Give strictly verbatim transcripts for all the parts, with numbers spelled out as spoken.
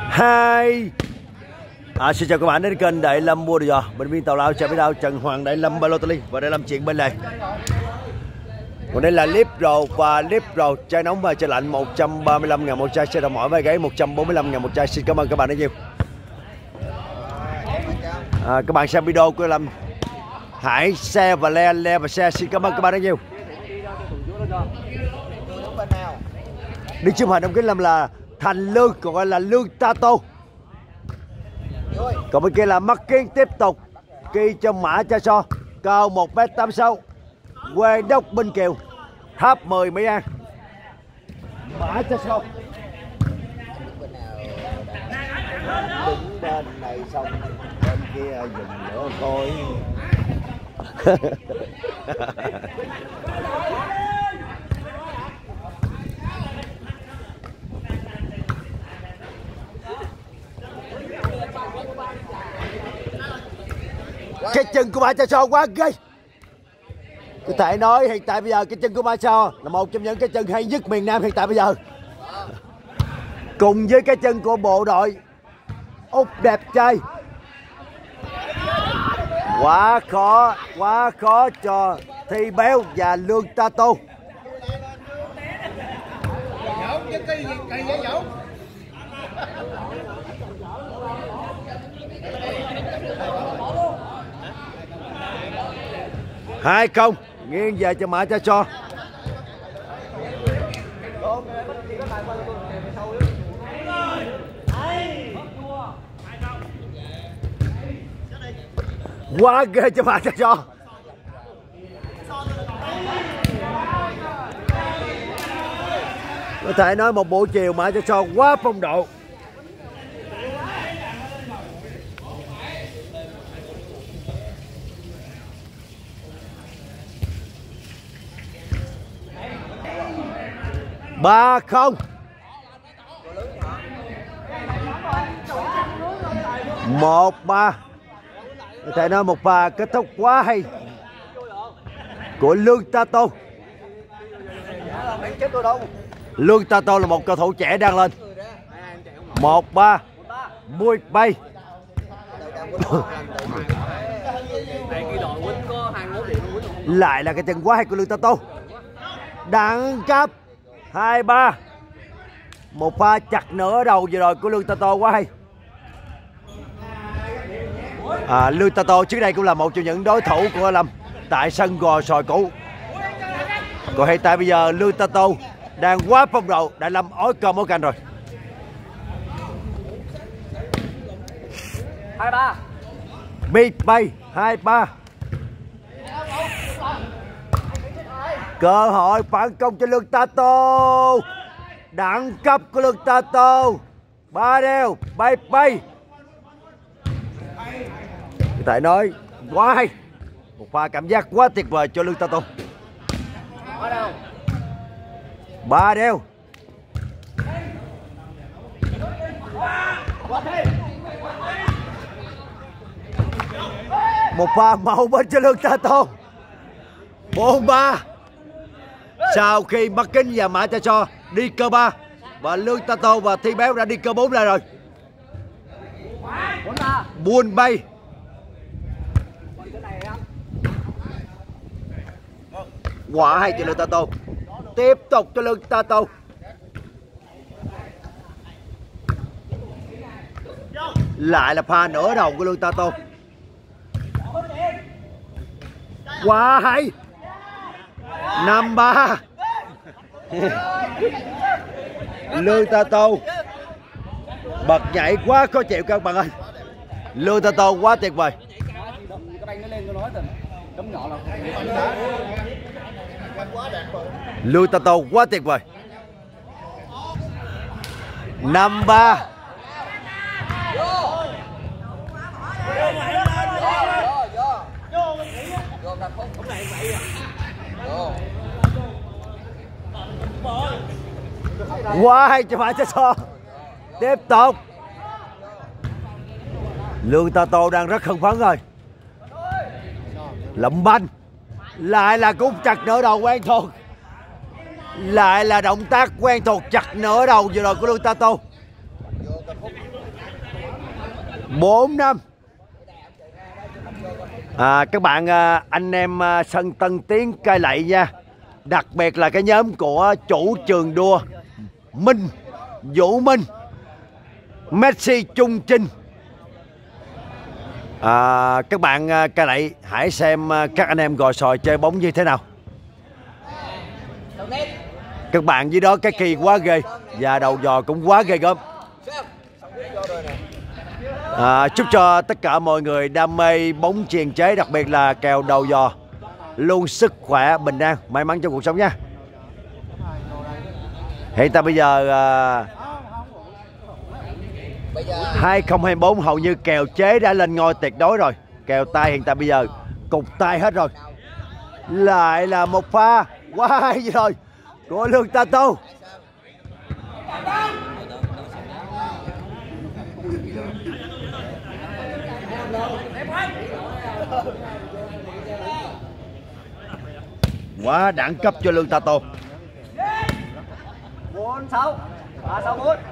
hai. À, xin chào các bạn đến kênh Đại Lâm mua đồ giò. Bệnh viên tào lao chào biết đâu Trần Hoàng Đại Lâm Balotelli và Đại Lâm chuyện bên này. Còn đây là líp rồ và líp rồ chai nóng và chai lạnh một trăm ba mươi lăm ngàn một chai, xe đồng mỏi vai gáy một trăm bốn mươi lăm ngàn một chai. Xin cảm ơn các bạn đã nhiều. À, các bạn xem video của Lâm hãy share và le le và share. Xin cảm ơn các bạn đã nhiều. Đi chụp hình đồng kính Lâm là Thành Lương, còn gọi là Lương Tato. Còn bên kia là Mắt Kiến tiếp tục ghi cho Mã Cha So, cao một mét tám mươi sáu, quê Đốc Binh Kiều, Tháp mười Mỹ An. Mã Cha So đứng bên này xong bên kia dùng nữa thôi. Cái chân của Mã Cha So quá ghê. Có thể nói hiện tại bây giờ cái chân của Mã Cha So là một trong những cái chân hay nhất miền Nam hiện tại bây giờ. Cùng với cái chân của bộ đội Úc đẹp trai. Quá khó, quá khó cho Thi Béo và Lương Tato. Hai không nghiêng về cho Mã Cha So. Quá ghê cho Mã Cha So. Có thể nói một buổi chiều Mã Cha So quá phong độ. Ba không. Một ba. Có thể nói một pha kết thúc quá hay của Lương Tato. Lương Tato là một cầu thủ trẻ đang lên. Một ba mui bay. Lại là cái chân quá hay của Lương Tato. Đẳng cấp hai ba. Một pha chặt nửa đầu vừa rồi của Lương Tato quá hay. À, Lương Tato trước đây cũng là một trong những đối thủ của Lâm tại sân Gò Sòi cũ. Còn hiện tại bây giờ Lương Tato đang quá phong độ. Đại Lâm ói cơm ói canh rồi. Hai ba. Big bay hai ba. Cơ hội phản công cho Lương Tato. Đẳng cấp của Lương Tato. Ba đeo bay bay. Có thể nói quá hay. Một pha cảm giác quá tuyệt vời cho Lương Tato. Ba đeo. Một pha màu bên cho Lương Tato. Bốn ba. Sau khi Mắt Kính và Mã Cha So đi cơ ba và Lương Tato và Thi Béo đã đi cơ bốn ra rồi. Buôn bay. Quả hay cho Lương Tato. Tiếp tục cho Lương Tato. Lại là pha nửa đầu của Lương Tato. Quá hay. Năm ba. Lương Tato bật nhảy quá khó chịu các bạn ơi. Lương Tato quá tuyệt vời. Lương Tato quá tuyệt vời. Năm ba. Quá hay cho Mã Cha So. Tiếp tục. Lương Tato đang rất hưng phấn rồi. Lụm banh. Lại là cú chặt nửa đầu quen thuộc. Lại là động tác quen thuộc chặt nửa đầu vừa rồi của Lương Tato. bốn năm. À, các bạn anh em sân Tân Tiến Cai Lậy nha. Đặc biệt là cái nhóm của chủ trường đua Minh, Vũ Minh, Messi, Trung Trinh. À, các bạn Cai Lậy hãy xem các anh em gò sòi chơi bóng như thế nào. Các bạn dưới đó cái kỳ quá ghê và đầu giò cũng quá ghê gớm. À, chúc cho tất cả mọi người đam mê bóng chuyền chế, đặc biệt là kèo đầu giò luôn sức khỏe, bình an, may mắn trong cuộc sống nha. Hiện tại bây giờ à, hai không hai bốn hầu như kèo chế đã lên ngôi tuyệt đối rồi. Kèo tay hiện tại bây giờ cục tay hết rồi. Lại là một pha quá hay gì rồi của Lương Tato. Quá đẳng cấp cho Lương Tato. bốn sáu ba sáu bốn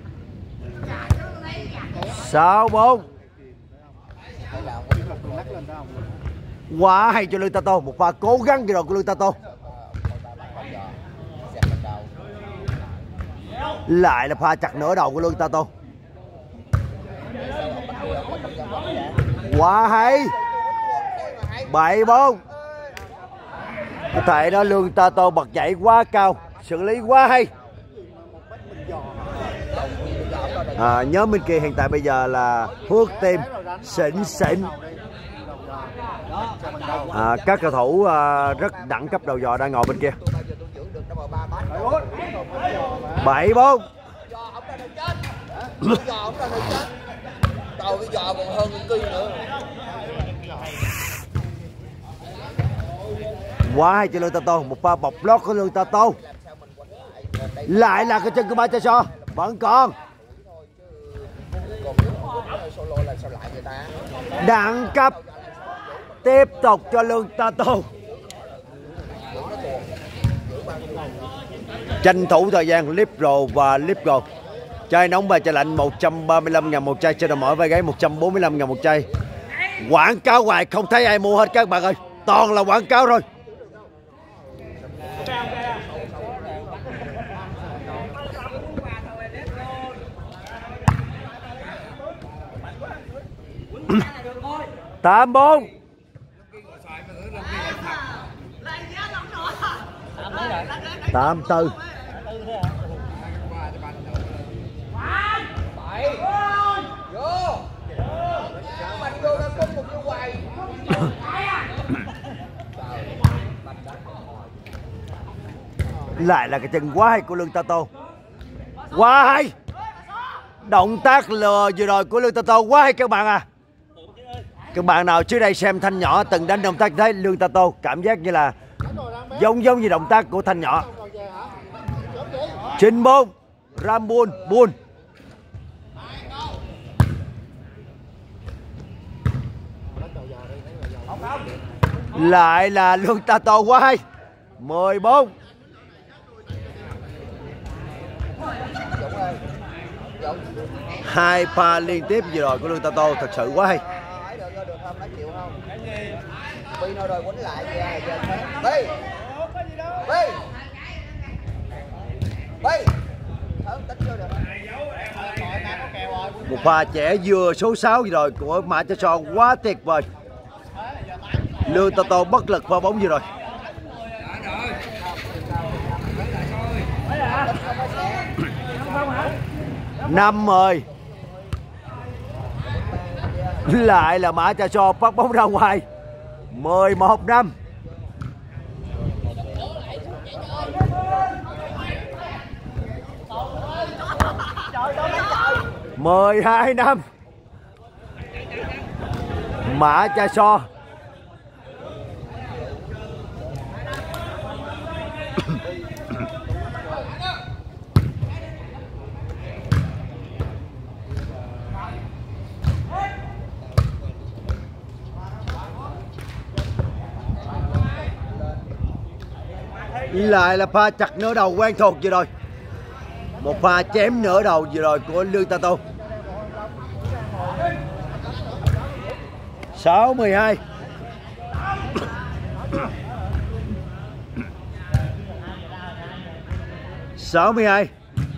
sáu bốn. Quá hay cho Lương Tato, một pha cố gắng gì rồi của Lương Tato. Lại là pha chặt nửa đầu của Lương Tato. Quá hay. bảy bốn. Có thể đó Lương Tato bật nhảy quá cao, xử lý quá hay. À, nhóm bên kia hiện tại bây giờ là Phước Tim, xịn xịn. À, các cầu thủ à, rất đẳng cấp đầu giò đang ngồi bên kia. bảy bốn. Quá hay cho Lương Tato, một pha bọc lót của Lương Tato. Lại là cái chân của Machaso, vẫn còn. Đẳng cấp tiếp tục cho Lương Tato. Tranh thủ thời gian Libro và Libro. Chai nóng và chai lạnh một trăm ba mươi lăm ngàn một chai, chai đào mỡ vai gáy một trăm bốn mươi lăm ngàn một chai. Quảng cáo hoài không thấy ai mua hết các bạn ơi, toàn là quảng cáo rồi. tám bốn. tám tư. Lại là cái chân quá hay của Lương Tato. Quá hay. Động tác lừa vừa rồi của Lương Tato quá hay các bạn à. Các bạn nào trước đây xem Thanh Nhỏ từng đánh động tác thấy Lương Tato cảm giác như là giống giống như động tác của Thanh Nhỏ. chín bốn. Ram buôn buôn. Lại là Lương Tato quá hay. mười bốn. Hai pha liên tiếp vừa rồi của Lương Tato thật sự quá hay. Một pha trẻ vừa số sáu vừa rồi của Machaso quá tuyệt vời. Lương Tato bất lực pha bóng vừa rồi. năm mười. Lại là Machaso phát bóng ra ngoài. mười một năm. mười hai năm. Machaso. Lại là pha chặt nửa đầu quen thuộc vừa rồi. Một pha chém nửa đầu vừa rồi của Lương Tato. sáu mười hai. sáu mươi hai.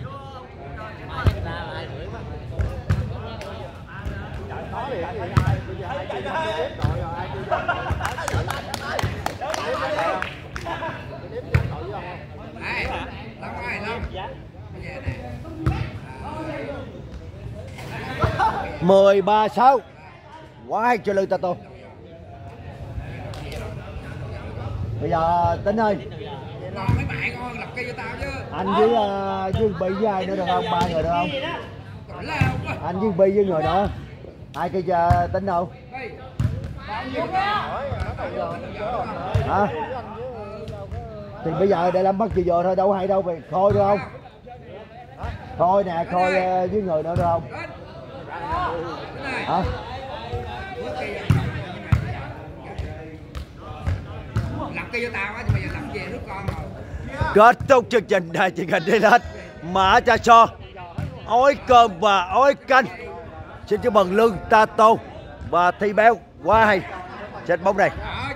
mười ba sáu. Quá hay cho lư ta tô. Bây giờ Tính ơi, anh với uh, với Bi với ai nữa được không? Ba người được không? Anh với Bi với người nữa. Ai kia uh, Tính đâu? Hả? Thì bây giờ để làm bắt chị vừa thôi, đâu hay đâu, về Khôi được không? Khôi nè, Khôi uh, với người nữa được không? Hả? Kết thúc chương trình đại truyền hình đi hết. Mã Cha So, ói cơm và ói canh. Xin chúc mừng Lương Ta Tô và Thi Béo. Quá hay trận bóng này.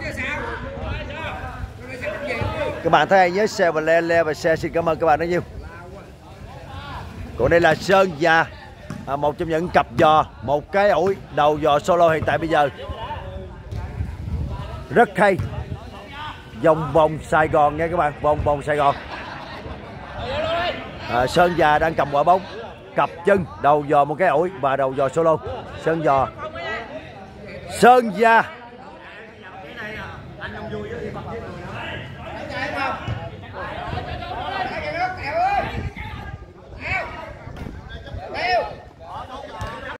Các bạn thấy hay nhớ share và le le và share. Xin cảm ơn các bạn rất nhiều. Còn đây là Sơn Già, à, một trong những cặp giò, một cái ủi đầu giò solo hiện tại bây giờ rất hay. Vòng vòng Sài Gòn nha các bạn, vòng vòng Sài Gòn. à, Sơn Già đang cầm quả bóng, cặp chân, đầu giò một cái ủi và đầu giò solo. Sơn giò Sơn Già